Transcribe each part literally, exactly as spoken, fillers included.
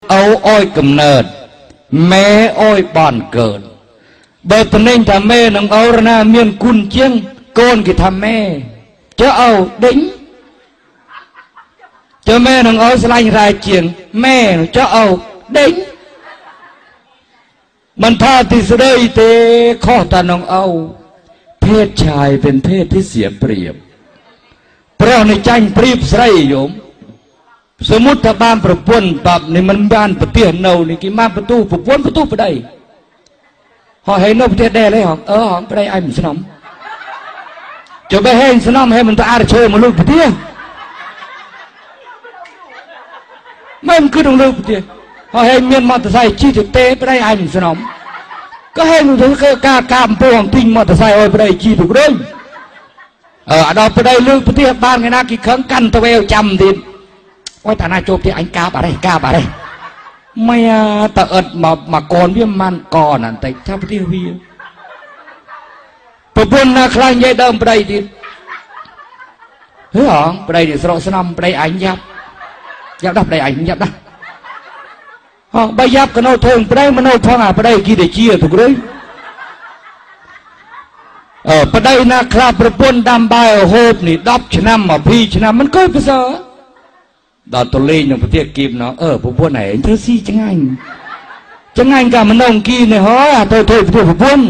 เอาอ้อยกำเนิดแม่อ้อยบ้านเกิดเบิดตนเองทำแม่น้องเอาระนาเมียนกุนเชียงโกนกิทำแม่จะเอาดิ้งจะแม่น้องเอาสลายรายเชียงแม่จะเอาดิ้งมันท่าที่สุดเลยเตะข้อตาน้องเอาเพศชายเป็นเพศที่เสียเปรียบเพราะในใจปรีบใส่โยมสมมติถ้าบ้านประพวนแบบนี่มันบ้านประเตียนเนานี่กี่มาประตูประพวนประตูไปได้หอให้นกประเทศได้เลยหอเออหอไปได้ไอ้มันสนมจะไปให้สนมให้มันตาอาเชยมันลูกประเตียไม่มันคือตรงลูกประเตียหอให้เมียนมอเตอร์ไซค์ชี้ถึงเตะไปได้ไอ้มันสนมก็ให้มันถึงกล้ากามพวงทิ้งมอเตอร์ไซค์เอาไปได้ชี้ถูกเรื่องเออเราไปได้ลูกประเตียบ้านไงนะกี่ครั้งกันตะเวลจำดินว่าแต่นายโจบที่อันกาบอะไรกาบอะไรไม่ตะเอิดมามาก่อนเวียมันก่อนนั่นแต่ถ้าไปที่วีประปุ่นนะครั้งใหญ่เดิมไปดิเฮ้ยหรอไปดิสระสนามไปอันยับยับดับไปอันยับนะฮะใบยับกันเอาเถิงไปได้มันเอาท้องอ่ะไปได้กี่เดียจีถูกเลยเออไปได้นะครับประปุ่นดำใบโฮบนี่ดับชนะมาพี่ชนะมันก็ไปซะดาวตัวเล่นอย่างประเทศกีบเนาะเออพวกพวกไหนเธอซี่จังไงจังไงกันมันนองกีเนี่ยฮะเธอเธอพวกพวกมัน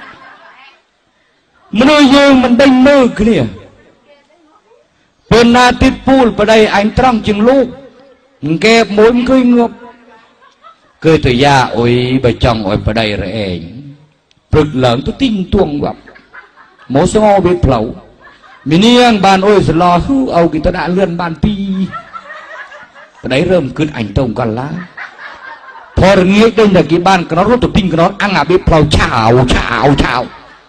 มันยืมมันได้มือเนี่ยเป็นนาติดปูลไปได้อันตรังจึงลูกแกมวยมันเคยงบเคยตัวยาโอ้ยใบจังโอ้ยไปได้ระเองปลึกเหลืองตัวติ้งตวงแบบหมอสงอเบ็ดเผามีเนียงบานโอ้ยสลอฮู้เอากิตนาเลื่อนบานปีได้เริ่มขึ้นอันตรงกันละพอเงี้ยเดินจากกี่บ้านก็รถตัวทิ้งก็รถอ่างอาบเปล่าเช้าเช้าเช้า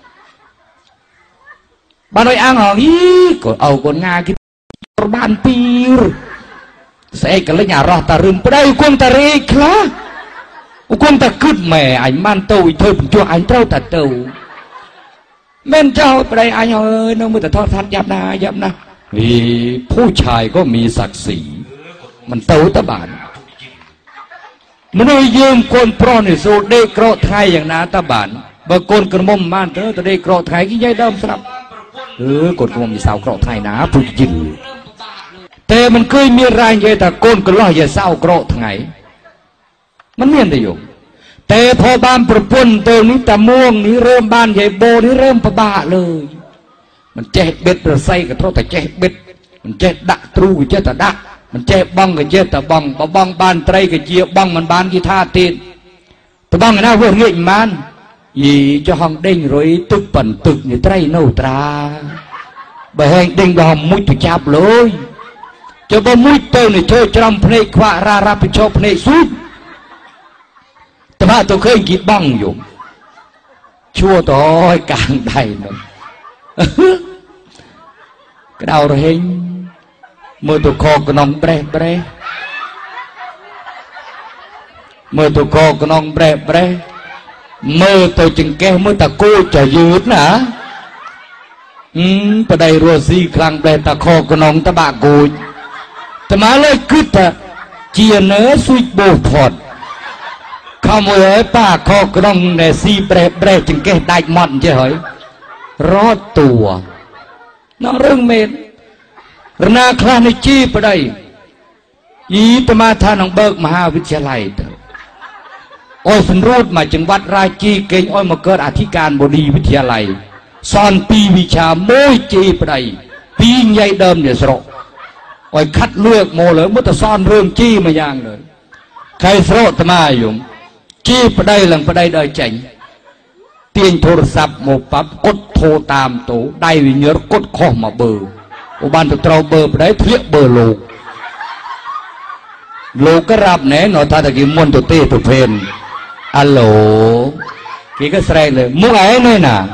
บ้านน้อยอ่างหองอีก็เอาคนงานกินบ้านปีรเสกกันเลยหยารอตารึมไปได้อุกงตาเรกละอุกงตาขึ้นแม่อันมันโตอีเธอเป็นตัวอันเจ้าตาโตแม่เจ้าไปได้อันเอ้ยน้องมือแต่ทอดทัดยับนะยับนะนี่ผู้ชายก็มีศักดิ์ศรีมันเต้าตะบานมันได้ยืมคนพร้อมในสูดได้กรอไทยอย่างนาตะบานบางคนกระมมบ้านเธอแต่ได้กรอไทยกี่ยัยดำสับเออกดกระมมมีสาวกรอไทยนะผู้ยินแต่มันเคยมีรายใหญ่แต่ก้นกระล่ออย่าเศร้ากรอไทยมันเนียนได้อยู่แต่พอบ้านประปุ่นเติมนี้ตะม่วงนี้เริ่มบ้านใหญ่โบนี้เริ่มประบาเลยมันเจ็บเบ็ดระไซกับเท่าแต่เจ็บเบ็ดมันเจ็บดักตรูกับเจ็บแต่ดักมันเจ็บบ้องกับเจ็บแต่บ้องบ้องบ้านไตรกับเจี๊ยบบ้องมันบ้านกีท่าตีนแต่บ้องไงนะเวรเงี้ยมันยีจะห้องเด้งรอยตึกปั่นตึกในไตรโนตราใบแห้งเด้งดอมมุ้ยถูกจับเลยจะบ่มุ้ยเต้าในโชว์จำเพลงขวาราราไปโชว์เพลงสุดแต่ว่าตัวเคยกีบ้องอยู่ชั่วต่อยกลางไทยนั่นกระดาวเฮงเมื่อตัวคอกนองเบรเบรเมื่อตัวคอกนองเบรเบรเมื่อตัวจึงแก้เมื่อตะโกจะยืดนะอืมประเดี๋ยวรัวซีคลังเบรตะคอกนองตะบะกูแต่มาเลยคือแต่เจียเนื้อสุยโบถอดข้าวมวยป้าคอกนองเนซีเบรเบรจึงแก้ได้หมดใช่ไหมรอดตัวน้องเรื่องเมนนาคลาในจีไปได้ยีตมาทานองเบิกมหาวิทยาลัยเถอะอ้อยสันรูดมาจังหวัดราชีเก่งอ้อยมาเกิดอธิการบดีวิทยาลัยสอนปีวิชาโมยจีไปได้ปีใหญ่เดิมเนี่ยสระอ้อยคัดเลือกโมเลยเมื่อแต่ซ่อนเรื่องจีมาอย่างเลยใครสระตมาอยู่จีไปได้หลังไปได้ได้เจ๋งเตียงโทรศัพท์โมปั๊บกดโทรตามโตได้วิญญาณกดข้อมาเบอร์อุบันตัวเราเบอร์ไปได้เทียบเบอร์โลกโลกก็รับแน่นอนท่าตะกี้มวนตัวเต้ตัวเพนอัลโหลกี่ก็แสดงเลยมุ้งไอ้เนี่ยนะ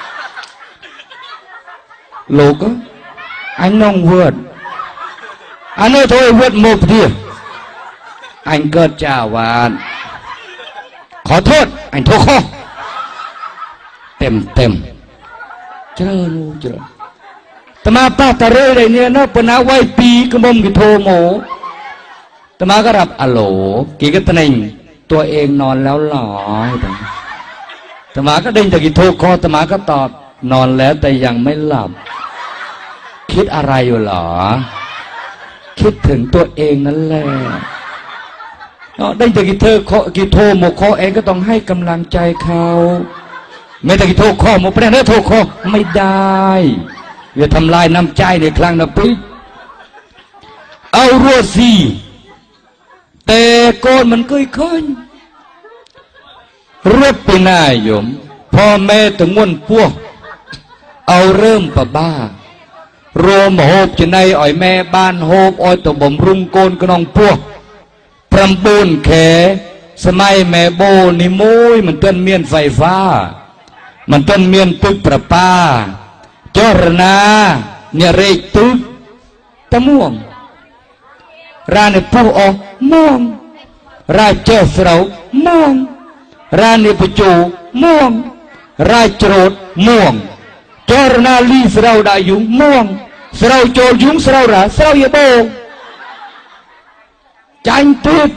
โลกก็อันน้องเวิร์ดอันนี้โทรเวิร์ดโมบเดียอันเกิดเจ้าวานขอโทษอันโทรข้อเต็มเต็มเจริญเจริญแต่มาป้าตาเร่อะไรเนี่ยนะปนาไว้ปีกระมมกิโทโมตมาก็รับอโหลกี่ก็ตะนิงตัวเองนอนแล้วหรอตมาก็เด้งจากกี่โทรคอตมาก็ตอบนอนแล้วแต่ยังไม่หลับคิดอะไรอยู่หรอคิดถึงตัวเองนั่นแหละได้จากกี่เธอกี่โทรหมกคอเองก็ต้องให้กำลังใจเขาไม่แต่กี่โทรคอหมกประเด็นนั้นโทรคอไม่ได้อย่าทำลายน้ำใจในครั้งนั้นปิ๊บเอารัวซีแต่ก่อนมันเคยเคยรบไปหน้าโยมพ่อแม่ตะงวนพวกเอาเริ่มปะบ้ารวมโหบจะในอ่อยแม่บ้านโหบอ้อยตะบ่มรุ่งโกนกระนองพวกพรำปูนแขสมัยแม่โบนิมุยมันต้นเมียนไฟฟ้ามันต้นเมียนตึกประปาจรณาเนี่ยเรกตึกตะม่วงร้านในผู้ออกม่วงร้านเจ้าเสาม่วงร้านในประจูม่วงร้านโจดม่วงจรณาลีเสาได้ยุงม่วงเสาโจดยุงเสาระเสาเยโบจันตึก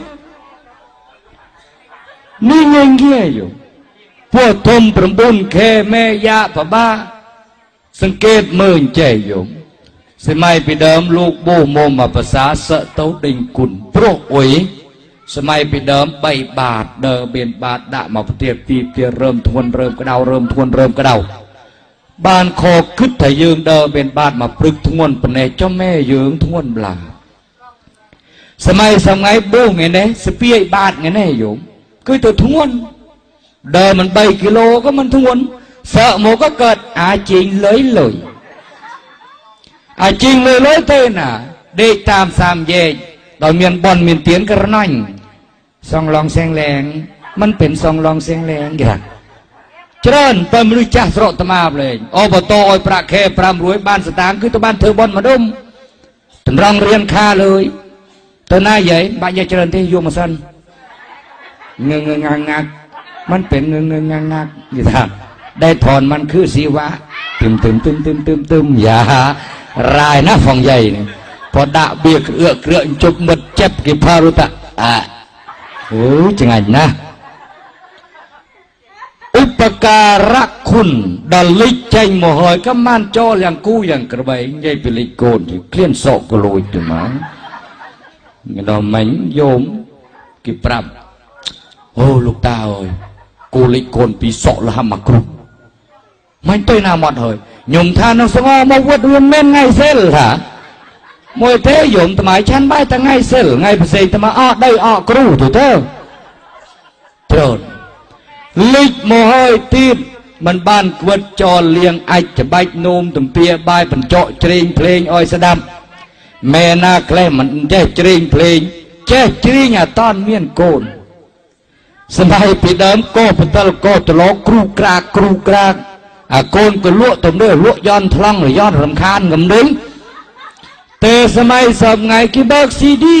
นี่เงี้ยเงี้ยอยู่พวกทมประบุญแค่แม่ยาพบ้าสังเกตเมื่อใจอยู่สมัยไปเดิมลูกโบโมมาภาษาเสะเต้าดิงกุนโปรอุยสมัยไปเดิมใบบาทเดิมเบียนบาทด่ามาเตียบตีเตียเริ่มทวนเริ่มกระเดาเริ่มทวนเริ่มกระเดาบ้านคอคึดถ่ายยืงเดิมเบียนบาทมาปรึกทวนปนเนเจ้าแม่ยืงทวนบลาสมัยสมัยโบไงเนี่ยสเปียบาทไงเนี่ยโยมคือตัวทวนเดิมมันใบกิโลก็มันทวนเสะโมก็เกิดอาจริงเลยเลยอาจริงเลยเลยเต้น่ะเด็กตามสามเย่ตอนเมียนบอลเมียนเตียนกระนั่งซองลองแสงแรงมันเป็นซองลองแสงแรงอย่างเจริญเปิดมนุษย์จ้าสระตมาเลยอบตออยประแค่ปรามรวยบ้านสตางค์คือตัวบ้านเธอบอลมาดุมถึงรองเรียนค่าเลยตัวหน้าใหญ่บ้านใหญ่เจริญที่อยู่มาสั้นเงงเงงงักงักมันเป็นเงงเงงงักงักอย่างนั้นได้ถอนมันคือสีวะตึมตึมตึมตึมตึมตึมอย่ารายนะฟองใหญ่เนี่ยพอด่าเบียกเอื้อเกลือจุกมัดเจ็บกิพารุตะอ่ะโอ้ยจังไงนะอุปการะคุณดัลลิใจโมหอยก็มันจ่ออย่างกู้อย่างกระใบใหญ่เป็นลิโกนที่เคลื่อนศอกกระโลยตัวมาเงินดอกมันโยมกิปรับโอ้ลูกตาเอ้ยกูลิโกนปีศอกละหามากรุไม่ตัวนาหมดเลยยมทานน้องสงอมาวัดเรียนแม่นไงเซลค่ะมวยเทยมทำไมฉันใบตั้งไงเซลไงภาษาทำไมอ้อได้อ้อกรูถูกเท่าเท่าลิกโมหอยตีบมันบ้านกวดจอเลียงไอจะใบนมตุ่มเปียใบเป็นเจาะเจริญเพลงอ้อยสะดำแม่นาแคลมันแจ้เจริญเพลงแจ้เจริญอ่ะต้อนเมียนโกนสมัยปีเดิมโกเป็นตะลโกตะลอกรูกรากครูกรากอาโกนก็ลวกตรงด้วยลวกย้อนทลังหรือย้อนรำคาญกับดึงแต่สมัยสอบไงกิเบิกซีดี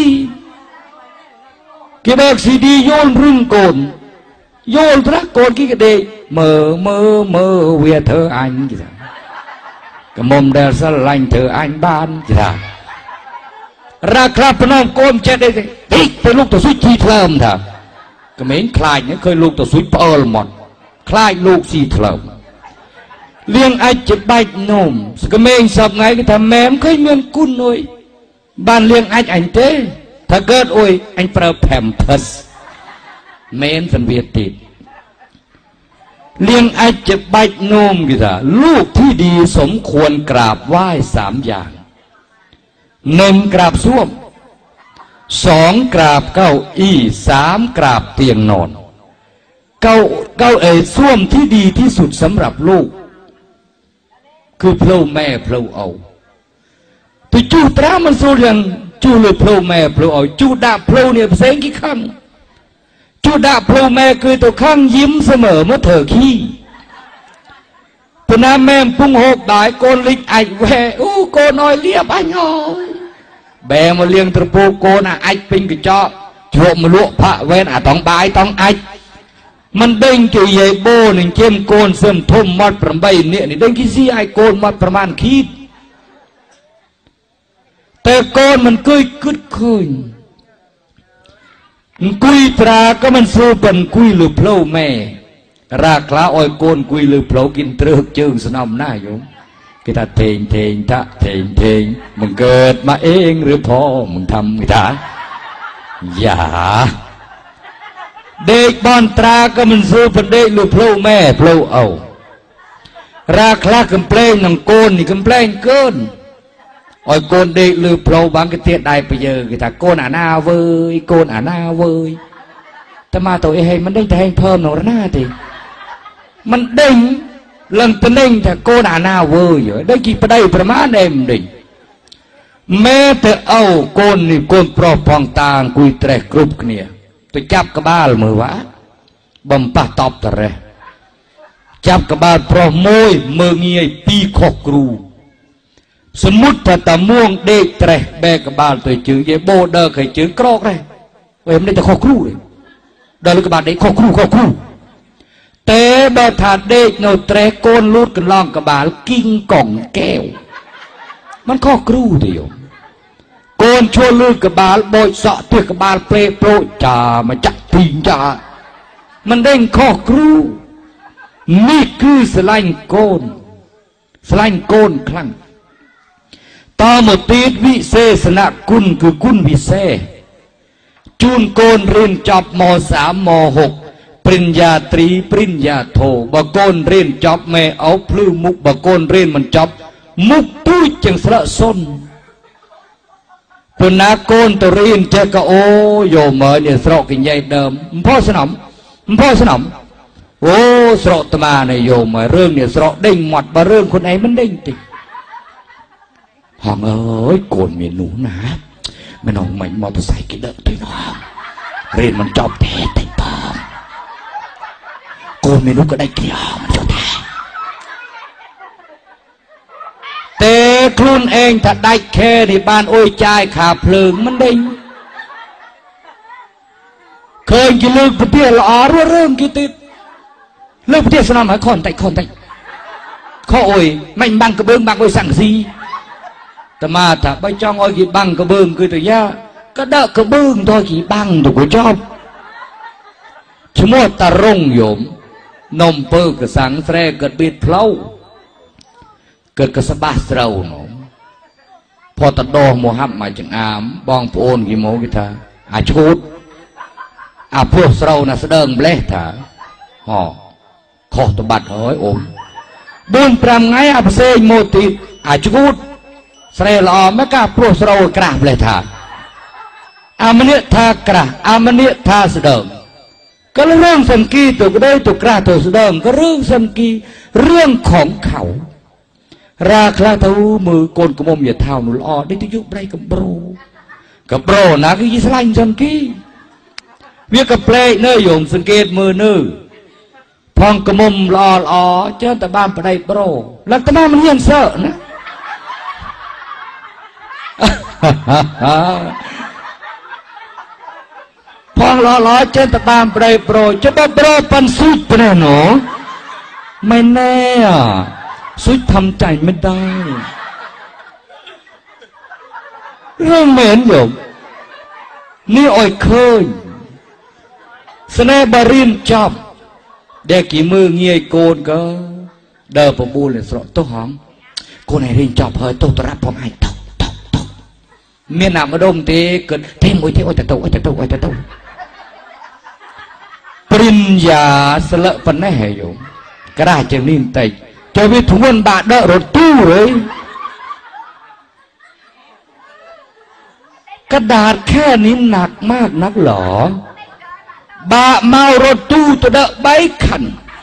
กิเบิกซีดีโยนรึ่งโกนโยนพระโกนกี่กระเดยเมื่อเมื่อเมื่อเวียเธออันกี่ท่ากระมมเดลสลังเธออันบ้านกี่ท่าราคาพน้องโกนเจ็ดได้สิเป็นลูกตัวสุดทีเทิมท่ากระเหม็นคลายเนี่ยเคยลูกตัวสุดเปิลหมดคลายลูกสีเทิมเลี้ยงไอจะใบนมสกเมงสอบไงก็ทำแม่มเคยเมียนกุ้นโอยบ้านเลี้ยงไออันเต้ถ้าเกิดโอยอันเปล่าแผ่มพัสเมนสันเวียติดเลี้ยงไอจะใบนมกี่ท่าลูกที่ดีสมควรกราบไหว้สามอย่างหนึ่งกราบส้วมสองกราบเก้าอี้สามกราบเตียงนอนเก้าเก้าเอ๋ส้วมที่ดีที่สุดสำหรับลูกคือเพลาแม่เพลาเอาแต่จูตรามันสู้ยังจูเลยเพลาแม่เพลาเอาจูดาเพลาเนี่ยเสียงกี่ครั้งจูดาเพลาแม่คือตัวข้างยิ้มเสมอเมื่อเธอขี้ตัวน้าแม่พุ่งหกได้โกนลิกไอแวอู้โกนน้อยเลียบไอ้งอยแบมาเลี้ยงตะปูโกนไอปิงกระจอกโฉมมาลวกพระเวนอ่ะต้องบายต้องไอมันเด้งจุยใหญ่โบหนึ่งเข็มโกนเสื่อมทุ่มมัดประมาณเนี่ยนี่เด้งกี่ซี่ไอโกนมัดประมาณขีดแต่โกนมันเคยกึดคืนกุยตราก็มันสู้เป็นกุยหรือเพลาแม่ราคลาอ้อยโกนกุยหรือเพลากินเตรึกจึงสนามหน้าโยมกิตาเทงเทงทะเทงเทงมึงเกิดมาเองหรือพ่อมึงทำกิตาอย่าเด็กบอนตราก็มันสู้เป็นเด็กหรือเพลาแม่เพลาเอาราคลากำเพลงนังโกนนี่กำเพลงเกินอ้อยโกนเด็กหรือเพลาบางกิเตียได้ไปเยอะกิตาโกนอาณาเวยโกนอาณาเวยแต่มาตัวเองมันได้แทงเพิ่มหนอหน้าทีมันเด้งเรื่องตัวเด้งแต่โกนอาณาเวยอยู่ได้กี่ประเดี๋ยวประมาณเอ็มดิ่งแม้แต่เอาโกนนี่โกนปลอบพองตางกุยแตรกรุบเนี่ยตัวจับกระบาลมือวะบ่มปะตอบแต่เรจับกระบาลปลอบมวยมือเงียปีขอกครูสมมุติแต่ตะม่วงเด็กแตรแบกกระบาลตัวจืดเยโบเดอร์เคยจืดกรอกเลยเว้ยมันได้แต่ขอกครูเลยเดินกระบาลเด็กขอกครูขอกครูแต่แบบถาดเด็กโนแตรโกนลูดกันล่องกระบาลกิ้งกล่องแก้วมันขอกครูเดียวโกนชวนลูดกระบาลโบยสะเถือกระบาลเปรย์โปรยจ่ามาจับปีนจ่ามันเด้งขอกครูนี่คือสไลน์โกนสไลน์โกนคลั่งตาหมดตีดวิเศษณกุลคือกุลวิเศษจูนโกนเรียนจบมสามมหกปริญญาตรีปริญญาโทบโกนเรียนจบแม่เอาพลื้มุกบโกนเรียนมันจบมุกตุ้ยจังสระส้นปนาโกนตัวเรียนเจกโอโยมเนี่ยสระกินใหญ่เดิมพ่อสนมพ่อสนมโอ้สระตมาเนี่ยโยมเรื่องเนี่ยสระเด้งหมดบาเรื่องคนไหนมันเด้งติห้องเอ้ยโกนเมียหนูนะไม่น้องไม่มอเตอร์ไซค์กินเด้อตัวน้องเรียนมันจบแท้แต่ปอมโกนเมียหนูก็ได้เกี่ยวมันจบแท้แต่คลุนเองถ้าได้แค่ในบ้านโอ้ยใจขาเพลิงมันเด้งเคยกินเลือกประเทศละอ๋อเรื่องกี่ติดเลือกประเทศสนามหายคอนไตคอนไตข้อโอ้ยไม่บังกระเบื้องบังโอ้ยสั่งซีแต่มาถ้าไปจ้องอ้อยกี่บังกระเบื้องคือตัวยาก็เดากระเบื้องตัวกี่บังถูกชอบชมวตารงโยมนมเปิลกระสังแสรเกิดบิดเพลาเกิดกระสบาสเราหนมพอตะดอโมฮับมาจังอามบองโอนกี่โมกิธาอาชุดอาพวกเราน่ะแสดงเบลถาห่อขอตบัดเฮ้ยโอมบุญปรำไงอาเซยโมติอาชุดเสร็จแล้วไม่กล้าพวกเรากราบเลยท่าอามเนียท่ากราอามเนียท่าแสดงก็เรื่องสังกีตัวก็ได้ตัวกราตัวแสดงก็เรื่องสังกีเรื่องของเขาราคลาทูมือโกนกระมมอย่าเท่าหนุลอได้ที่ยุบไรกับโบรกับโบรนะคือยิสลายสังกีเวียกับเปลยเนยโยมสังเกตมือเนยพองกระมมลอลอเจ้าแต่บ้านไปได้โบรแล้วแต่บ้านมันเยี่ยนเสอะนะพอล้อล้อเจนตะบามไปโปรจะแบบโปรปันสุดไปแน่หนอไม่แน่สุดทำใจไม่ได้เรื่องเหม็นอยู่นี่อ้อยเคยสเนบารินจับเด็กกี่มือเงียโกนก็เดินประมูลเลยสระโต๊ะหอมโกนให้รินจับเฮ้ยโต๊ะตรับผมให้โต๊ะเมียนามดมเตเกิดเทมวยเทโอแต่โตโอแต่โตโอแต่โตปริญญาสละปันแน่เหยกระดาษจะนิ่มใจจะวิถุงวันบาดเดอรถตู้เลยกระดาษแค่นี้หนักมากนักหรอบาเมารถตู้ตัวเดอใบขัน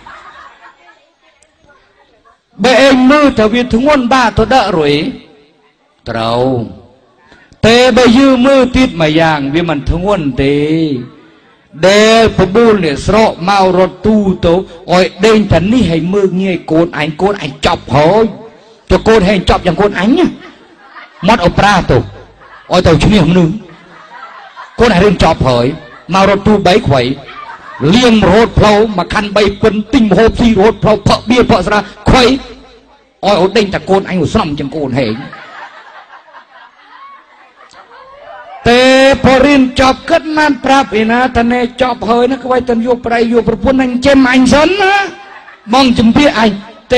ใบเองมือถ้าวิถุงวันบาดตัวเดอรวยเต่าเตะใบยืมมือติดมาอย่างวิมันทั้งวันเตะเดลพบูลเนี่ยสระเมารถตู้โตอ้อยเดินฉันนี่ให้มือเงี้ยโกนไอ้โกนไอ้จับหอยจะโกนให้จับอย่างโกนไอ้เนี่ยมัดเอาปลาตัวอ้อยตัวชิ้นนี้มันนึงโกนไอ้เรื่องจับหอยเมารถตู้ใบไข่เลี้ยงรถเพลามาคันใบเป็นติ่งโฮบซีรถเพลาเพาะเบี้ยเพาะสระไข่อ้อยเอาเดินแต่โกนไอ้หัวซ้ำจังโกนให้เตพอเรียนจบก็มันปรับอีนะแต่เนจบเฮยนะก็ไว้ตันอยู่ไปอยู่ประพุนนั่งเจมอันสันนะมองจุ่มพี่ไอเต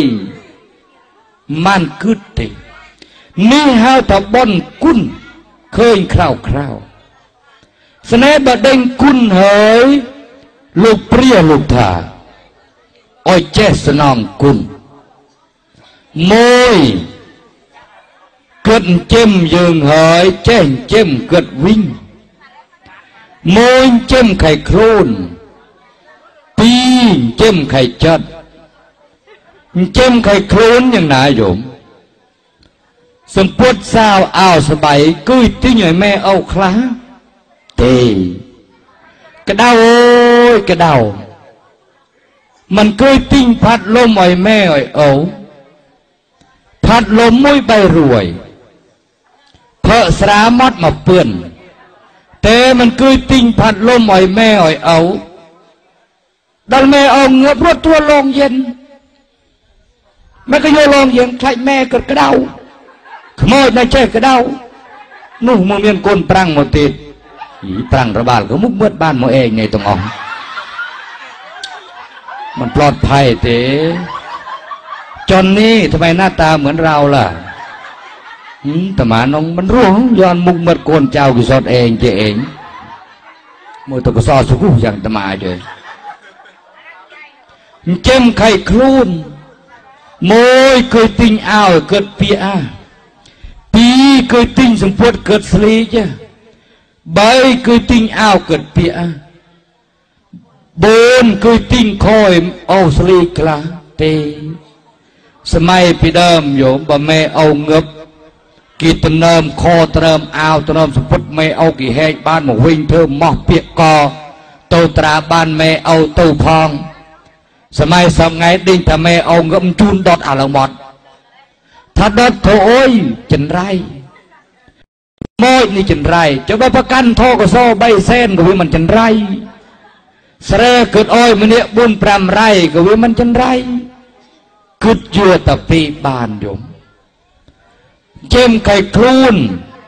มันกึดเตนี่ฮะแต่บนกุนเคยคราวคราวสนบดเด้งกุนเฮยลูกเปรี้ยลูกถาอ้อยเจสนองกุนมวยเกิดเจมยืงเฮยเจนเจมเกิดวิ่งมวยเจมไข่โคลนปีเจมไข่จัดเจมไข่โคลนอย่างไหนโยมสมปวดสาวอ้าวสบายกุ้ยที่หน่อยแม่เอาคล้าเตกระเดาโอ้ยกระเดามันกุ้ยติ้งพัดลมอ่อยแม่อ่อยเอาพัดลมมุ้ยใบรวยเพอสรามอดมาเปื่อนแต่มันกุ้ยติ้งพัดลมอ่อยแม่อ่อยเอาดันแม่เอาเงือบรถตัวลงเย็นแม่ก็โยลงเย็นใครแม่เกิดกระเดาขโมยในเจ๊กระเดานู่นมึงเมียนก้นปรังหมดติดอีปรังระบาดก็มุกเมื่อบ้านโมเองไงตรงอ๋องมันปลอดภัยเต๋จนนี่ทำไมหน้าตาเหมือนเราล่ะแต่หมาน้องมันร่วงย้อนมุกเมื่อก้นเจ้ากุศลเองเจเองมือตะกุศลสุขุอย่างตมาเจเจมไข่ครูนโมยเคยติงอ้าวเกิดเปียปีเคยติงสมพดเกิดสลีจ้ะใบเคยติงอ้าวเกิดเปียบนเคยติงคอยเอาสลีกลาเตสมัยปีเดิมโยมบ่แม่เอาเงบกีตเนิมคอเติมอ้าวเติมสมพดไม่เอากี่แหกบ้านหมกวิ่งเธอหมอกเปียกกอโตตราบ้านแม่เอาเต้าพองสมัยสมัยไงดิ้งทำแม่เอาเงบจูนดอดอะไรหมดถ้าดอดโถโอ้ยจันไรโมยนี่จันไรจะไปประกันโทก็โซ่ใบเส้นก็วิมันจันไรเสรเกิดอ้อยมันเนี่ยบุญปรำไรก็วิมันจันไรกึดเยื่อตะปีบานโยมเจมไข่ครูน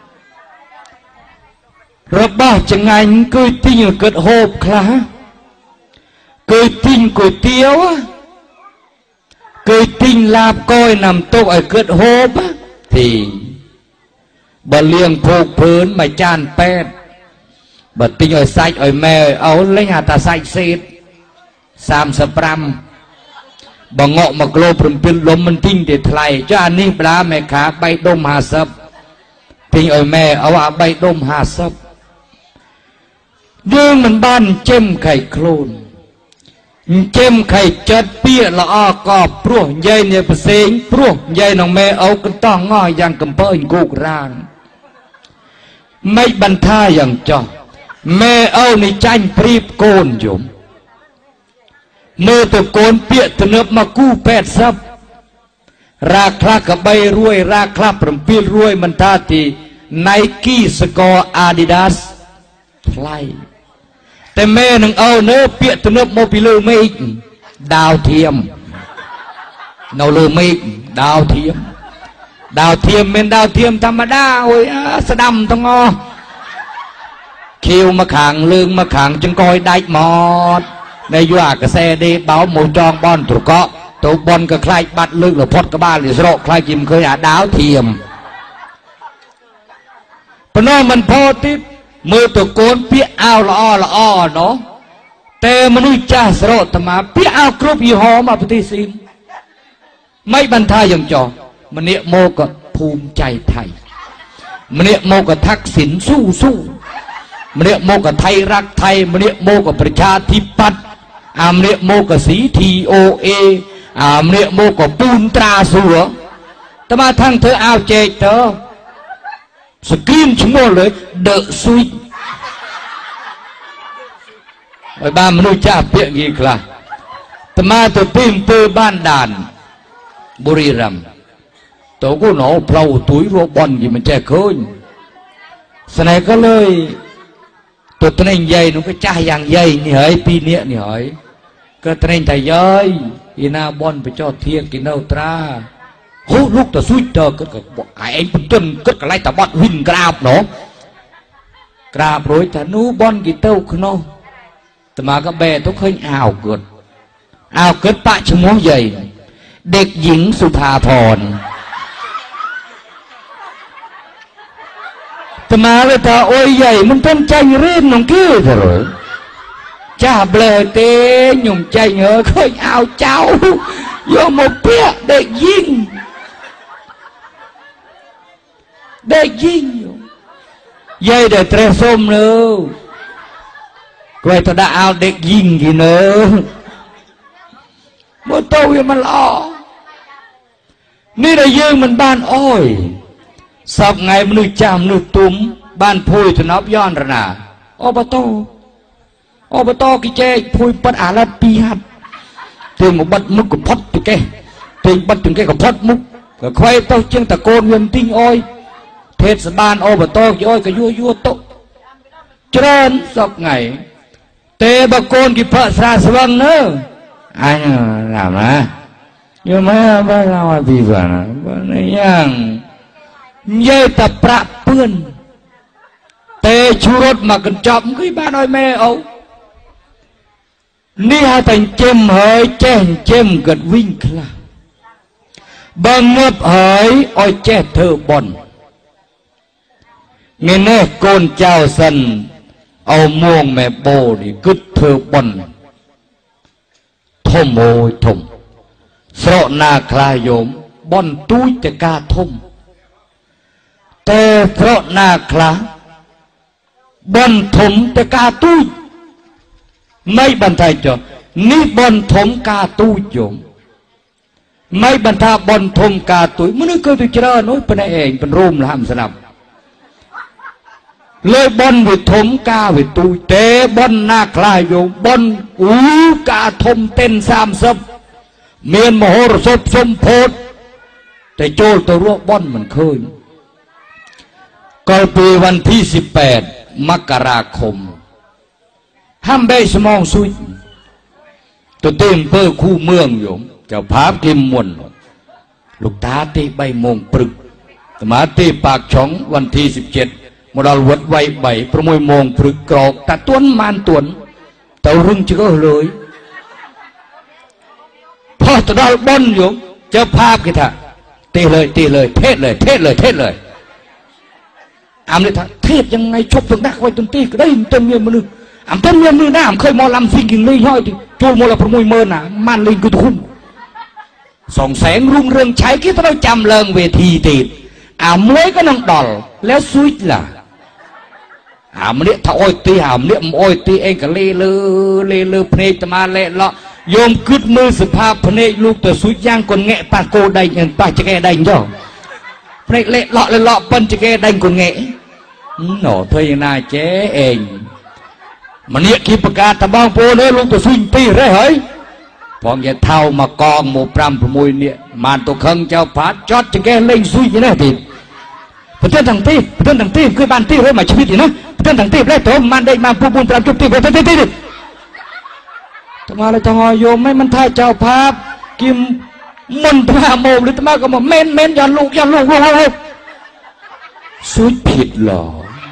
ระบาดจะไงกุยติ้งเกิดโฮบคลากุยติ้งกุยเตี้ยวกุยติ้งลาบก้อยนำโต๊ะไอ้เกิดโฮบทีบ่เลี้ยงผูกพื้นไม่จานแปดบ่ติ้งไอ้ไส้ไอ้แม่เอาเล่งหาตาไส้เศษสามสปรัมบ่เงาะมากโลปริมปิลลมมันทิ้งเด็ดไทยจ้านี่ปลาแม่ขาใบดมหาซับติ้งไอ้แม่เอาว่าใบดมหาซับยื่นมันบ้านเจมไข่โคลนเจมไข่จัดเปี้ยละอ้อกอบพรวใหญ่เนี่ยเปเซงพรวใหญ่น้องแม่เอากันต้องง่อยอย่างกำเปิ้ลกูกร่างไม่บรรท่าอย่างจอแม่เอาในจันพรีบโกนโยมเมื่อตัวโกนเปี้ยตเนบมากู้แปดซับราคลากับใบรวยราคลาปรมปีรวยมันท่าทีไนกี้สกอร์อาดิดาสไฟแต่แม่หนึ่งเอาเนื้อเปียตเนื้อโมบิลเมกดาวเทียมเนาเลยเมกดาวเทียมดาวเทียมเป็นดาวเทียมธรรมดาโอ้ยสะดำต้องงอคิวมาขังลืงมาขังจึงคอยได้หมดในยัวกระแสดีเบาหมูจองบอลถูกเกาะตัวบอลก็คล้ายบัดลึกหรือพอดกระบ้าหรือสโลคล้ายกิมเคยหาดาวเทียมปนมันพอติดมือตัวโกนเปี้ยเอาละอ้อละอ้อเนาะแต่มนุษย์จ้าสโรตมาเปี้ยเอาครบยี่ห้อมาปฏิสินไม่บรรทาอย่างจอมันเนี่ยโมกภูมิใจไทยมันเนี่ยโมกทักษิณสู้สู้มันเนี่ยโมกไทยรักไทยมันเนี่ยโมกประชาธิปัตย์อามเนี่ยโมกสีทีโอเออามเนี่ยโมกปูนตราสัวแต่มาทั้งเธอเอาเจเธอสกินชั่วโมงเลยเดอะสวิตไอ้บ้านมนุษย์จ้าเปียกกี่คราแต่มาตัวพิมพ์เปิดบ้านด่านบุรีรัมย์ตัวก็หนอเปล่าตุ้ยโรบอลกี่มันแจกเคยสนัยก็เลยตัวตนเองใหญ่หนูก็จ้าอย่างใหญ่นี่เฮ้ยปีเนี้ยนี่เฮ้ยก็ตนเองแต่ใหญ่อีน่าบอลไปจอดเทียงกินเอาตราโหลูกแต่สุดเจอก็ก็ไอ้เป็นต้นก็ไล่แต่บอดวิ่งกราบเนาะกราบโรยแต่นู้บอนกี่เต้าขนมแต่มาก็แบต้องเคยอ้าวเกิดอ้าวเกิดปะชะมัวใหญ่เด็กหญิงสุภาพรแต่มาเลยแต่โอ้ยใหญ่มันเป็นใจเรื่นน้องกี้เถอะจ้าเบลเต้หนุ่มใจเหงอเคยอ้าวเจ้าโยมมาเปียเด็กยิงเด็กยิงยัยเด็กเตะส้มเนอะก็ไอ้ตัวดาวเด็กยิงกี่เนอะมื่อโตยังมันล้อนี่ได้ยืมมันบ้านอ้อยสับไงมันนึกจามนึกตุ้มบ้านพุยถนอบย้อนระนาอบตอบตกี่เจ้พุยปัดอาลัดปีหัดเตียงมาบัดมุกกับพัดตุกแกเตียงบัดตุกแกกับพัดมุกก็ใครเต้าเชียงตะโกนเวียนติ้งอ้อยเทศบาลอบตกี่อ้อยก็ยั่วยั่วโตเจริญสับไงเตะบะโกนกี่พระสาสวังเนอะอันนี้ทำนะยังไม่บ้านเราดีกว่านะบ้านยังยัยตะประเปื้อนเตะชูรถมากันจับกี่บ้านอ้อยแม่เอานี่ฮะแต่เจมเหยแจ้งเจมเกิดวิ่งคลาบังเงียบเหยอ้อยแจ้เธอบอนเงี้ยเน่โกนเจ้าสันเอาม่วงแม่โบนี่กึดเธอบอนทมโอยทมสระนาคลายโยมบอนตุ้ยจะกาทมแต่สระนาคลาบอนถมจะกาตุ้ยไม่บรรทัยจอนี่บอนถมกาตุ้ยโยมไม่บรรทับอนถมกาตุ้ยมันนึกเกิดตุจราโน้ยเป็นเองเป็นรูมละหำสนับเลยบอนวิถมกาวิตุยเตะบอนนาคลายโยบอนอูกาทมเต้นสามซับเมียนมโหรสพสมโพธแต่โจลตัวรวบบอนมันเคยก็ปีวันที่สิบแปดมกราคมห้ามได้สมองสุยตัวเต็มเพื่อคู่เมืองโยมเจ้าภาพกิมมวนลูกตาตีใบมงปรึกสมาตีปากช่องวันที่สิบเจ็ดมดลวัดไว้ใบประมวยมงปรึกกรอกตะต้นมานต้นเต่ารึ่งจะก็เลยพอตัวดาวบอนโยมเจ้าภาพกี่ท่าตีเลยตีเลยเทศเลยเทศเลยเทศเลยอามเลยท่าเทศยังไงชกถึงนักไว้จนตีก็ได้เต็มเมียมันนึกอามเต็มเมียมือหน้าอามเคยมอลำสิ่งกิ่งเลยย่อยที่โจมมลประมวยเมินน่ะมันลิงกุทุ่มส่องแสงรุ่งเรืองใช้คิดเราจำเลิงเวทีตีดอามมวยก็นั่งดอลแล้วสวิตล่ะอามเนี่ยถ้าอ้อยตีอามเนี่ยมันอ้อยตีเองก็เล่เลือเล่เลือเพลจะมาเล่ละโยมกึดมือสภาพเพลลูกแต่สุดย่างคนแงะปาโกได้ยังปาจะแกได้ย่อเพลเละเลาะเลยเลาะปั้นจะแกได้คนแงะหน่อเธอยังน่าเจ๊เองมันเนี่ยกีประกาศตะบางโพเลยลูกแต่สุดตีได้เฮ้ยพองอย่าเท่ามากองหมู่ปรำประมวยเนี่ยมันตัวขังเจ้าผาจอดจะแกเล่งสุดยังไงติดประเทศต่างตีประเทศต่างตีคือบ้านตีเรื่องมาชีวิตอยู่นะประเทศต่างตีได้ตัวมันได้มาปูบุญปรำจุดตีประเทศตีทำไมเราจะหอยโยมไม่มันท่าเจ้าภาพกิมมันพาโมหรือทำไมก็มาเม้นเม้นยันลูกยันลูกลูกลูกสุดผิดหรอ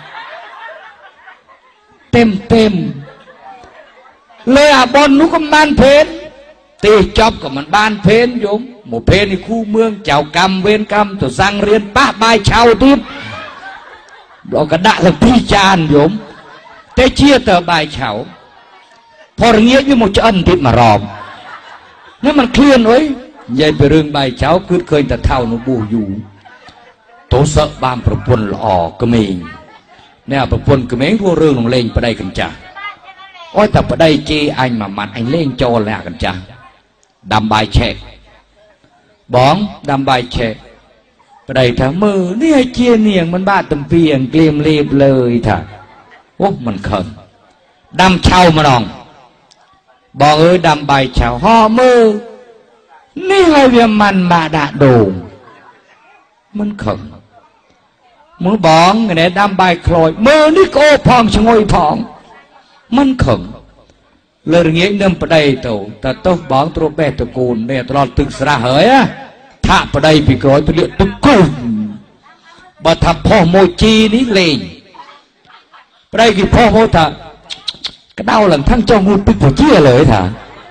เต็มเต็มเลยอ่ะบอลนุก็บ้านเพนตีจอบกับมันบ้านเพนโยมหมู่เพนในคู่เมืองเจ้ากรรมเวรกรรมตัวสั่งเรียนป้าบายชาวทิพย์เรากระดาษสักพี่จานโยมแต่เชี่ยเตอใบเฉาพอเงี้ยยังหมดจะอันติดมารอมนั่นมันเคลื่อนไว้ยายไปเรื่องใบเช้าคือเคยแต่เท่าหนูบูอยู่โตเสะบามประพนหล่อกระเมงเนี่ยประพนกระเมงพวกเรื่องลงเล่งไปได้กันจ้ะอ้อยแต่ไปได้เจอันมามันไอเล่งโจแล้วกันจ้ะดำใบแฉกบ้องดำใบแฉกไปได้ทั้งมือนี่ไอเจียเนียงมันบ้าตำเพียงเกลียมเรียบเลยท่ะโอ้มันเขินดำเช่ามาลองบอกเอ้ยดำใบเฉาห่อมือนี่ไงเวียมันมาดาโด่งมันเขิงมือบองไงเนี่ยดำใบคลอยมือนี่โก้พองชงอยพองมันเขิงเลยเงี้ยเนิ่มประเดี๋ยวตัวแต่โต๊ะบองตัวแปะตะกูลเนี่ยตลอดตึกสระเหยอะถ้าประเดี๋ยวปีกร้อยตัวเลี้ยตึกกูลบัดทับพ่อโมจีนี่เลง đây kìพ่อโมถะกระเดาหลังทั้งเจ้างูปิดหัวเชี่ยเลยถะ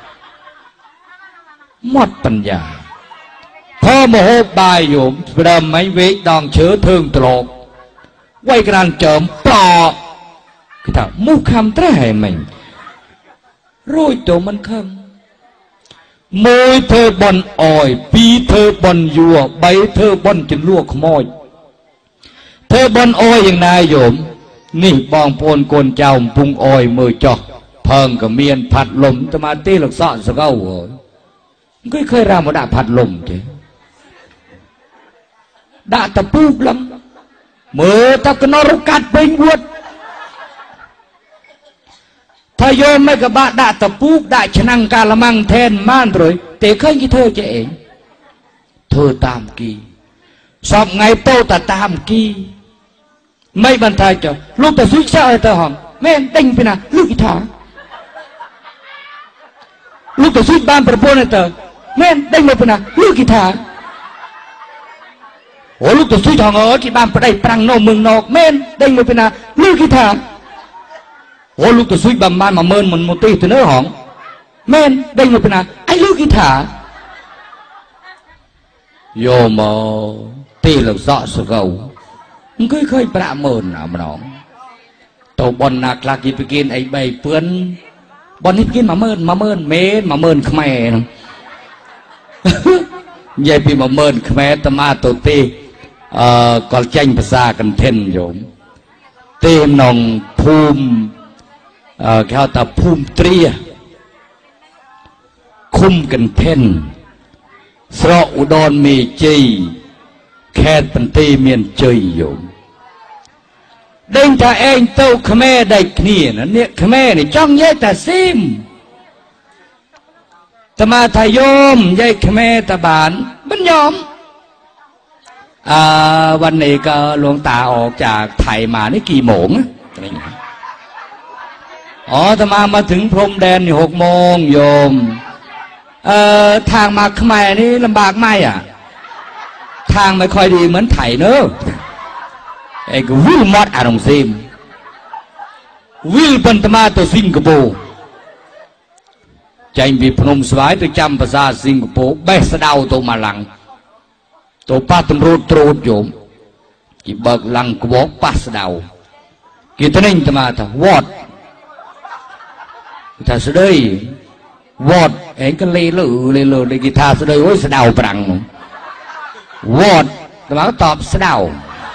หมดปัญญาพ่อโมโหบายโยมเดิมไม่เวกดองเชื้อเทิงตลกไว้กระดานเจิมปลอคือถะมุขคำแตร่มันรู้ตัวมันคำมวยเธอบอลอ่อยปีเธอบอลยัวใบเธอบอลจนลวกขโมยเธอบอลอ่อยอย่างนายโยมนี่บองโพนโกนเจ้าพุงอ่อยมือจอกเพิงกับเมียนผัดลมตมาตีหลักซ่อนสก้าวโว้ก็เคยรำมาด่าผัดลมเจ้ด่าตะปูบลำเมื่อตะกนรกัดเป็นวัดถ้าโยมไม่กระบะด่าตะปูบด่าชนังกาละมังแทนม่านเลยแต่เคยกี่เธอเจ๊เธอตามกีสอบไงโตแต่ตามกีไม่บรรทายจ้ะลูกแต่สุดเช้าแต่หอมแม่เด้งไปนะลูกกีตาลูกแต่สุดบ้านประโปนแต่แม่เด้งไปนะลูกกีตาโอ้ลูกแต่สุดทองเออที่บ้านประเดี๋ยวปรังโนมึงนอกแม่เด้งไปนะลูกกีตาโอ้ลูกแต่สุดบ้านบ้านมาเมินมันโมตีตัวเนื้อหอมแม่เด้งไปนะไอ้ลูกกีตาโยมตีหลังเสาะสกาวมันเคยประเมินอ่ะมันน้องตัวบอลนักลากิไปกินไอ้ใบเปื้อนบอลนี่กินมาเมินมาเมินเมนมาเมินขมายยายพี่มาเมินขมายตมาตัวตีเอ่อกอลเจนภาษากันเทนโยมตีนองภูมิเอ่อเขาตาภูมิเตรียคุ้มกันเทนสระอุดรมีจีแค่ปันตีเมียนเจยโยมเด้งถ้าเองเต้าขแม่ได้ขี้นะเนี่ยขแม่นี่จ้องยัยแต่ซิมตมาทายโยมยัยขแม่ตาบานบัญยอมอ่าวันนี้ก็หลวงตาออกจากไทยมานี่กี่โมงอ๋อตมามาถึงพรมแดนนี่หกโมงโยมเอ่อทางมาขแม่นี่ลำบากไหมอ่ะทางไม่ค่อยดีเหมือนไถเนอะไอ้ก็วิลมอดอารมณ์ซิมวิลเป็นตมาตัวสิงคโปร์ใจมีพนมสวายตัวจำภาษาสิงคโปร์เบสดาวตัวมาลังตัวป้าตำรวจตรวจโยมกีเบิกลังกบอกป้าสดาวกีตนิ่งตมาท่าวอดท่าสดายวอดเองก็เลยเลือเลยเลือเลยกีท่าสดายโอ้ยสดาวปรังวอดตมาก็ตอบสดาว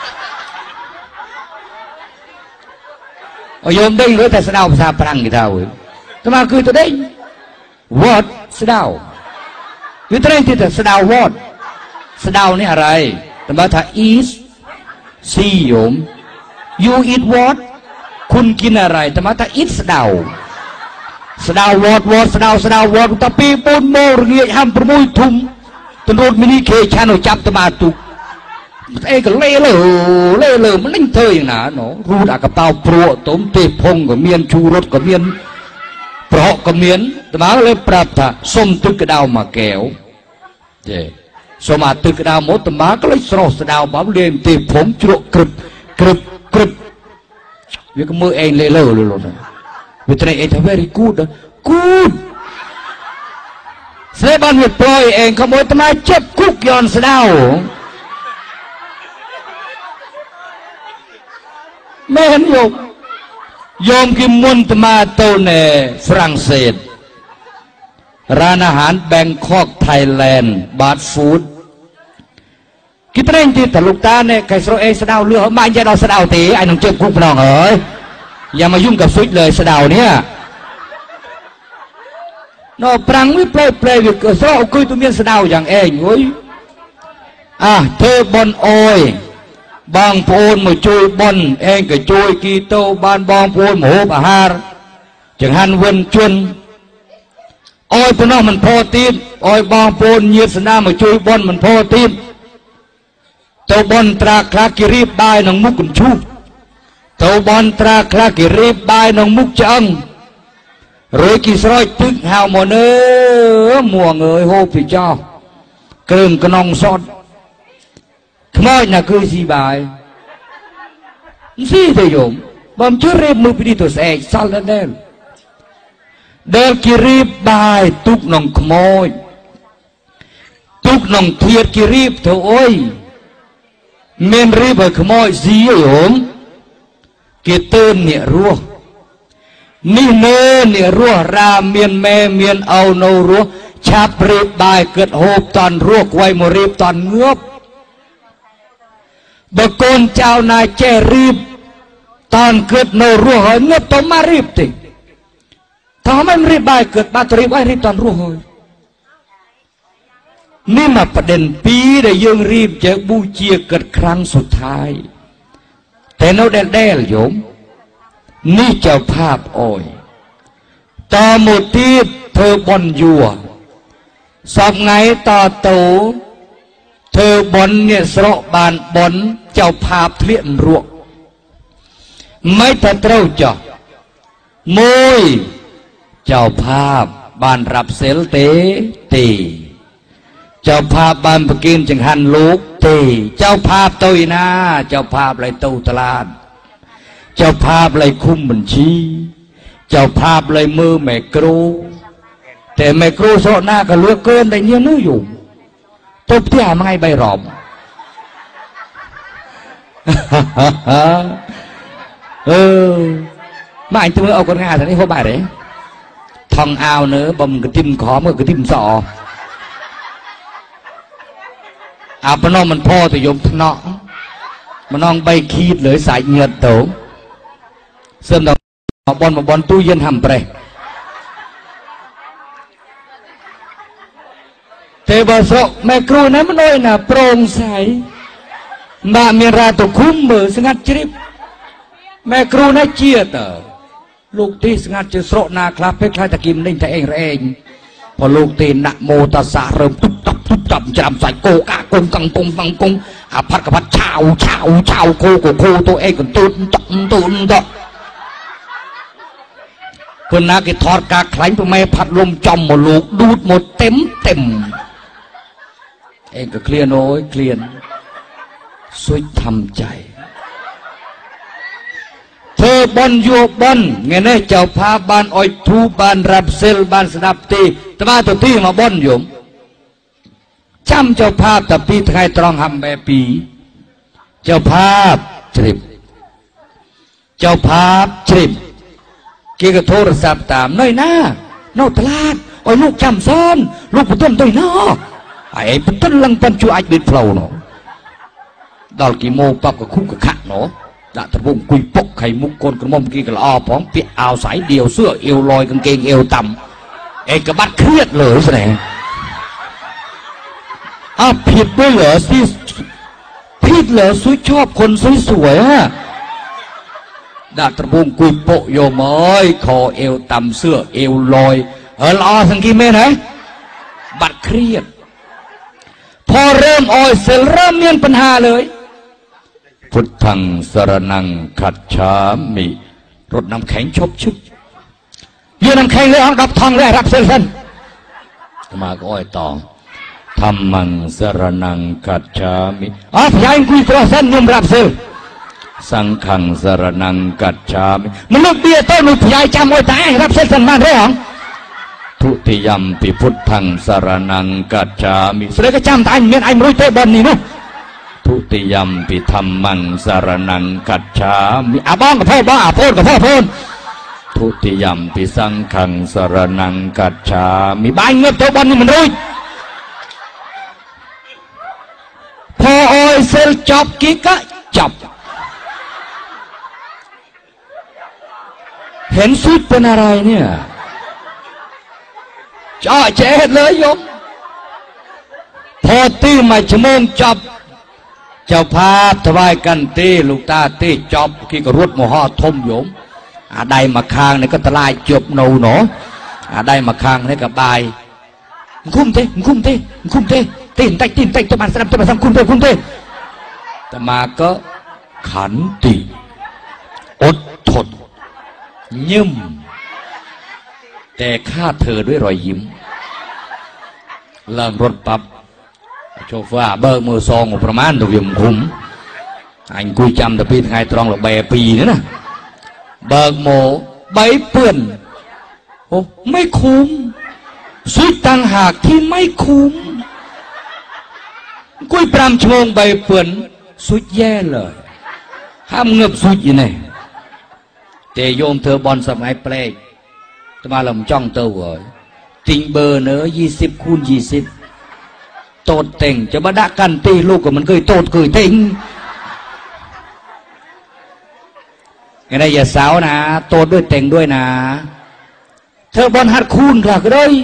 โยมได้รู้แต่สดาวภาษาปรังกี่เท่าตมาคือตัวได้วอดสดาวคือตัวนั้นที่แต่สดาววอดสดาวนี่อะไรตมาถ้า eat ซีโยม you eat what คุณกินอะไรตมาถ้า eat สดาวสดาววอดวอดสดาวสดาววอดแต่ปีปูนโมรเงียห้ามประมุยทุ่มตำรวจมินิเคชันเอาจับตมาตุกเอ้ก็เล่เล่เล่เล่มันเล่นเธออย่างน่ะเนาะรูดอากาเตาโปรต้มเตะพงกับเมียนชูรสกับเมียนเปราะกับเมียนตมาเลยปรับท่าส้มตึกกระดาวมาแก้วเจ้สมาตึกกระดาวหมดตมาก็เลยสระสดาวบ้าเลี้ยงเตะผมจุกกรึบกรึบกรึบวิกมือเองเล่เล่เลยล่ะวิธีเองทำ very good goodเสบันวิปลอยเองขโมยตมาเจ็บคุกย้อนสดาวแม่เห็นโยมโยมกิมมุนตมาโตเน่ฝรั่งเศสร้านอาหารแบงคอกไทยแลนด์บาร์ฟู้ดคิดเร่งที่ตลุกตาเนี่ยใครสโลเองสดาวเรือมาอย่าเราสดาวตีไอ้น้องเจ็บคุกน้องเอ๋ยอย่ามายุ่งกับซุยเลยสดาวเนี่ยนอปรังวิเปลเปลวิกสระคุยตัวเมียนสดาวอย่างเองเว้ยอ่ะเธอบอลโอยบางโพนมาช่วยบอลเองก็ช่วยกีโตบานบางโพนหมูอาหารจังหันเวนชวนอ้อยพน้องมันพอตีนอ้อยบางโพนเยียสนามาช่วยบอลมันพอตีนตัวบอลตราคลากิรีบได้น้องมุกกุนชูตัวบอลตราคลากิรีบได้น้องมุกจังรวยกี่สร้อยตึกหาวหมดเนื้อมัวเงยโฮปีเจ้าเกลื่อนกระนองซอดขโมยน่ะคือสีบายสีเถอะโยมบ่มชื่อเรียบมือพิธีตัวเอกซอลเดลเดลกิรีบบายตุกนองขโมยตุกนองเทียดกิรีบเถอะโอ้ยเมนรีบขโมยซีโยมเกเตินเนี่ยรัวนี่เนื้อเนี่ยรัวราเมียนแม่เมียนเอาโนรัวชาปรีบบายเกิดโหบตอนรัวไว้มรีบตอนเงือบบกนเจ้านายแจรีบตอนเกิดโนรัวหอยเงือบต้องมารีบติถ้าไม่รีบบายเกิดบาตรีไว้รีบตอนรัวหอยนี่มาประเด็นปีได้ยังรีบเจอบูเชียเกิดครั้งสุดท้ายแต่โนเดลเดลโยมนี่เจ้าภาพโอยต่อหมดที่เธอบนยัวสอบไงต่อโตเธอบนเนี่ยสระบานบนเจ้าภาพเลี้ยนรวกไม่แต่เต้าจ่อมวยเจ้าภาพบานรับเซลเตตีเจ้าภาพบานปกินจังหันลูกตีเจ้าภาพตัวอีนาเจ้าภาพไรตู้ตลาดเจ้าภาพไรคุมบัญชีเจ้าภาพไรมือแม่ครูแต่แม่ครูโซหน้าก็เลือกเกินได้เนี่ยนื้ออยู่ตบที่หาไม่ใบรอบเออมาอันตัวเอาคนงานท่านี้เขาบ่ายเลยทองเอาเนื้อบ่มกระทิมขอมือกระทิมสออาปนองมันพ่อแต่ยมทนอมันน้องใบขีดเลยสายเงือดโตเสริมดอกบอลมาบอลตู้เย็นทำไปเทบาสแม่ครูนั้นมันน้อยน่ะโปร่งใสมาเมียราตุคุ้มมือสงัดจริบแม่ครูนั้นเจียตลูกที่สงัดจะสระนาคลาเพชรคลาตะกิมนิ่งแต่เองเองพอลูกตีนะโมตัสสะเริ่มตุ๊บตับตุ๊บตับจำใส่โกกากงกังกงกังกงอาพัดกับพัดเช่าเช่าเช่าโคโกโคตัวเองกันตุนตุนตุนตุนเพื่อนนักกิทอดกาคล้ายไปไม่พัดลมจอมหมดลูกดูดหมดเต็มเต็มเองก็เคลียร์น้อยเคลียร์สวยทำใจเธอบอลโยบอลเงี้ยเนี่ยเจ้าพาบานอ้อยทูบานรับเซลบานสนับตีแต่ว่าตัวที่มาบอลโยมจำเจ้าภาพแต่ปีไทยตรองหำแบบปีเจ้าภาพจริบเจ้าภาพจริบเกี่ยวกับโทรศัพท์ตามน้อยหน้าโนตลาดโอ้ยลูกจำซ้อนลูกปุต้นตัวน้อไอ้ปุต้นลังปันจูไอเด็ดเปล่าเนาะดอลกี่โมปับกับคุ้มกับขะเนาะดาตะบุงกุยปกไข่มุกคนกระมมกี่กระอ้อพร้อมเปียเอาสายเดียวเสื้อเอวลอยกางเกงเอวต่ำเอกบัดเครียดเลยแสดงอ้าผิดด้วยเหรอสิผิดเหรอสุยชอบคนสวยๆฮะดาตะบุงกุยปกโยมเอ้ยคอเอวต่ำเสื้อเอวลอยเออล้อสังกีเมนะบัดเครียดพอเริ่มอ้อยเสร็จเริ่มมีปัญหาเลยพุทธังสรนังขัดฉามิรถน้ำแข็งชบชึกยืนน้ำแข็งเลยเอาดับทองเลยรับเส้นเส้นมาก็อ้อยต่อธรรมังสรนังขัดฉามิอ๋อพยายคุยกระเส้นยุ่มรับเส้นสังขังสรนังขัดฉามิมันลูกเบี้ยต้นลูกพยายจำอ้อยตายรับเส้นเส้นบ้านได้หรอทุติยมปิพุทธังสรนังกัจฉามิสุดก็จำตายเมียนไอ้มรุยเตบอลนี่นู้ทุติยมปิธรรมังสรนังกัจฉามิอาบ้องกับพ่อบ้าอาโพนกับพ่อโพนทุติยมปิสังขังสรนังกัจฉามิบ้านเงียบเตบอลนี่มันรุยพอโอยเซลจบกิ๊กะจบเห็นสุดเป็นอะไรเนี่ยจ่อเจ็ดเลยโยมพอตีมาชั่วโมงจบเจ้าภาพถวายกันตีลูกตาตีจบขี้กระรุดโมหะทมโยมอาได้มาค้างนี่ก็ตลายจบโนหนออาได้มาค้างนี่กับบายคุ้มเต้คุ้มเต้คุ้มเต้ตีนไตตีนไตตัวมันสนับตัวมันสนับคุ้มเต้คุ้มเต้แต่มาก็ขันติอดทนยิ้มแต่ฆ่าเธอด้วยรอยยิ้มเริ่มรถปับโชเฟอร์เบิกมือซองประมาณถูกยิ้มคุ้มอันกุยจำแต่ปีไทยตรองหลักใบปีนี่นะเบิกโมใบเปื่อนโอ้ไม่คุ้มสุดต่างหากที่ไม่คุ้มกุ้ยปรามชงใบเปื่อนสุดแย่เลยห้ามเงือบสุดอยู่ไหนเตยโยมเธอบอลสมัยเปลกจะมาลำจ้องเตอเหวยติงเบอร์เนอยี่สิบคูณยี่สิบโตดเต่งจะมาด่ากันตีลูกกับมันเคยโตดเคยเต่งไงได้อย่าสาวนะโตดด้วยเต่งด้วยนะเธอบอลหัดคูณค่ะก็ได้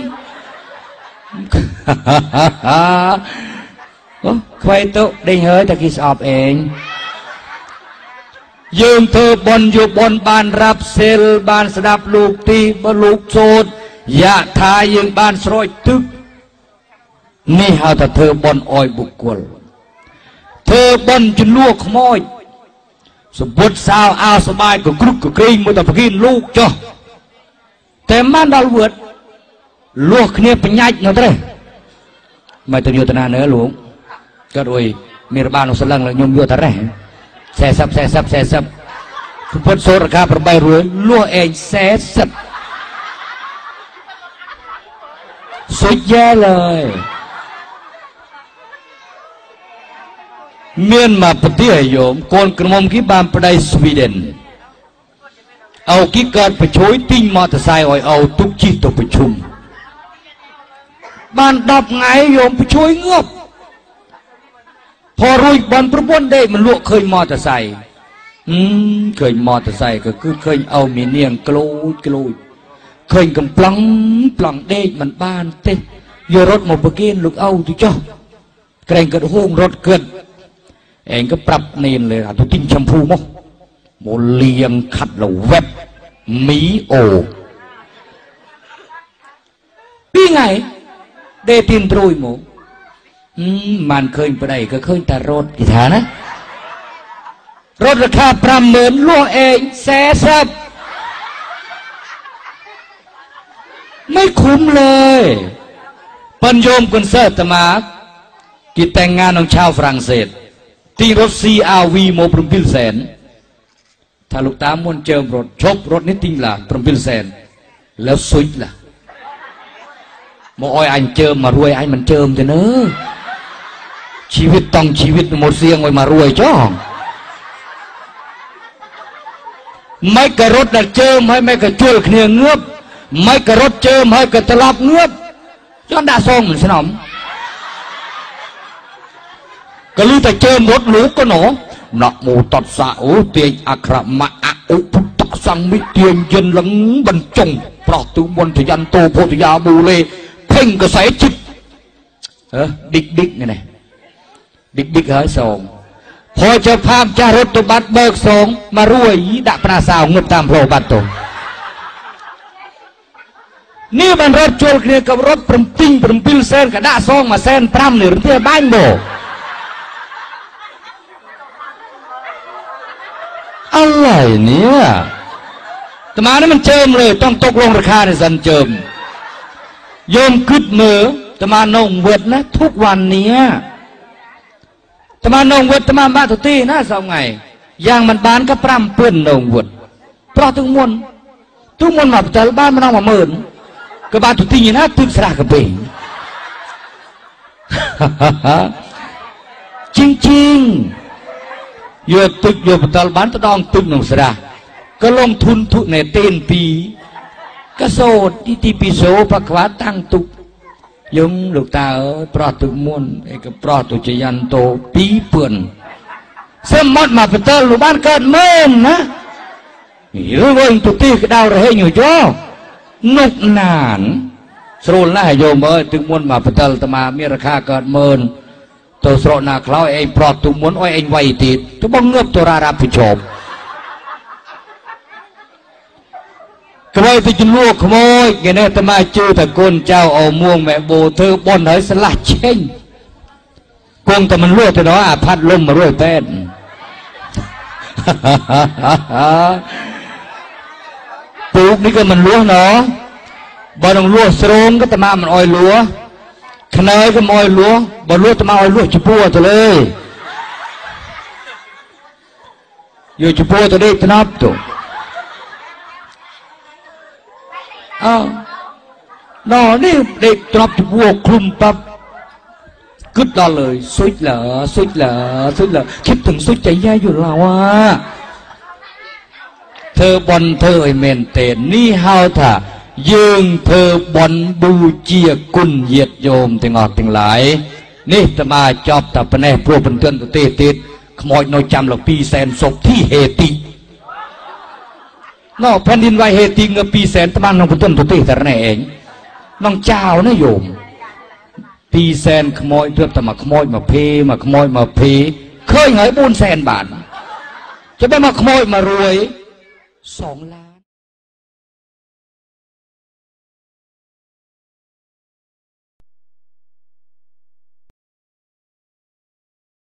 ใครโตได้เฮ้ยตะกี้สอบเองยืมเธอบนอยู่บนบานรับเซลบานสดับลูกตีบลูกโซดยะทายืมบานสรอยตึกนี่หาแต่เธอบนอ้อยบุกกลเธอบนจนลวกขโมยสมบูรณ์สาวอาสบายก็กรุกก็กรีมุตตะกินลูกจ้ะแต่มันดอลเวิร์ดลวกเนี่ยเป็นยัยเนาะเต้ไม่ต้องโยธนาเนื้อหลวงก็โดยมีระบาดอุสลังเลยยมโยธาแร่แซ่ซับแซ่ซับแซ่ซับพุทธโสรคาประบายรวยลวกเองแซ่ซับสุดแย่เลยเมียนมาปฏิเสธโยมคนกระมมกิบามประเดี๋ยวสวีเดนเอากิการไปช่วยติ้งมอเตอร์ไซค์เอาทุกชีตัวประชุมบ้านดับไงโยมไปช่วยเงือบพอรุ่ยบอลประบวนได้มันลวกเคยมอเตอร์ไซค์อืมเคยมอเตอร์ไซค์ก็คือเคยเอามีเนียงกลูดกลูดเคยกำปลังปลังเด็กมันบ้านเต้ยรถมาเบกินลูกเอาที่เจ้าเกรงกระห้องรถเกินเองก็ปรับเนียนเลยอ่ะตัวติ้งแชมพูมั้งโมเลียงขัดเราเว็บมีโอพี่ไงเดตินตรุยโมอืมมันเคยไปได้ก็เคยแต่รถกี่ฐานะรถราคาประเมินล่วงเองแสซับไม่คุ้มเลยปัญโยมคนเสิร์ตมากิจแต่งงานของชาวฝรั่งเศสตีรถ ซี อาร์ วี โมปรมพิลแสนถ้าลูกตามมวนเจิมรถชบรถนี้ติงละปรมพิลแสนแล้วสุดละโมอ้อยอันเจิมมารวยอันมันเจิมแต่เนอะชีวิตต้องชีวิตหมดเสียงไว้มารวยจ้องไม่กระรถดัดเจิมให้ไม่กระจุลเคลียงเงือบไม่กระรถเจิมให้กระตลับเงือบย้อนด่าซองเหมือนสนมก็รู้แต่เจิมรถหรูก็หนอนะโมตัสสะโอเตียอัครมะอะอุพุตตะสังมิเตียนเย็นหลังบรรจงปลอกตุมนทยันโตโพธิยาบูเลเพ่งกระแสจิตเออดิกดิกไงเนี่ยดิกดิกหายสองพอจะพามจารถตุบัตเบิกสองมารวยดักปนาสาวเงิบตามโผล่บัตโตนี่มันรถโจลเคลียกับรถปรมปิ้งปรมปิลเซนกับด่าซองมาเซนพรำหรือเที่ยบ้านโบอะไรเนี่ยแต่มานี่มันเจิมเลยต้องตกลงราคาในสันเจิมโยมคึดมือแต่มานงเวทนะทุกวันนี้แต่มานงเวทแต่มาบ้านตุตีนะสองไงอย่างมันบ้านก็ปรำเปื้อนนงเวทเพราะทุกมวลทุกมวลมาแต่บ้านมันเอามาเมินก็บ้านตุตีนะตึกสระกระเบงจริงๆโยตึกโยปตลบ้านตะดองตึกหนุ่มสระก็ลงทุนทุนในเต้นปีก็โสดที่ทีปีโซประควาตั้งตุกยงลูกตาเออปลอดตุกมุนไอ้ก็ปลอดตุจยันโตปีเปื่อนเส้นมดมาเป็นเตอร์ลูกบ้านเกิดเม่นนะเฮ้ยว่าตุตีก็ดาวระเหยอยู่จ้อนกนานสโลนล่าโยมเอ้ยตุกมุนมาเป็นเตอร์ตมามีราคาเกิดเม่นตัวสโลนาคล้ายเองปลอดตุกมุนอ้อยเองไวติดทุกบ้องเงือบตัวราราผิดชอบก็เลยที่จะลวกขโมยแกเนี่ยทำไมเจอแต่คนเจ้าเอาม่วงแม่โบเธอบนหอยสลัดเช่งกงแต่มันลวกแต่น้อยอาพัดลมมาด้วยแป้นปลูกนี่ก็มันลวกเนาะบอลลวกสโลงก็แต่มามันอ้อยลวกขนายก็อ้อยลวกบอลลวกแต่มาอ้อยลวกจุปัวตัวเลยอยู่จุปัวตัวเด็กนับตัวอ้าวนอนี่เด็กตรับวัวคลุมปั๊บกึดดอเลยสุดเหรอสุดเหรอสุดเหรอคิดถึงสุดใจแย่อยู่แล้วว่าเธอบอลเธอไอเมนเตนนี่เฮาถ่ายืงเธอบอลบูเจียกุนเหยียดโยมถึงออกถึงหลายนี่จะมาจอบแต่ปนแน่พวกเป็นเตือนตัวเตติดขโมยโนจำหลักปีแสนศพที่เฮตินอกแผ่นดินไหวเฮติเงปีแสนตะมันน้องเป็นเตือนตัวเตแต่ไหนเองน้องเจ้านะโยมปีแสนขโมยเพื่อแต่มาขโมยมาเพมาขโมยมาเพเคยเหยบุญแสนบาทจะไปมาขโมยมารวยสองล้าน